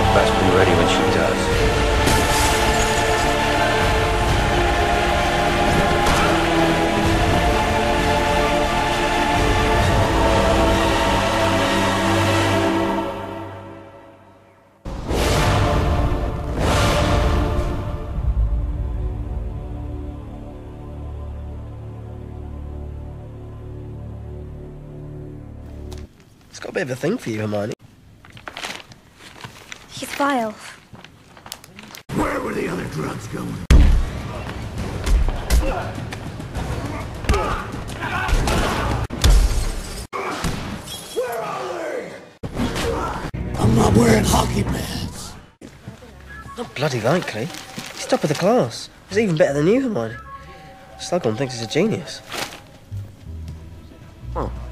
Best be ready when she does. It's got a bit of a thing for you, Hermione. He's vile. Where were the other drugs going? Where are they? I'm not wearing hockey pads. Not bloody likely. He's top of the class. He's even better than you, Hermione. Slughorn thinks he's a genius. Oh.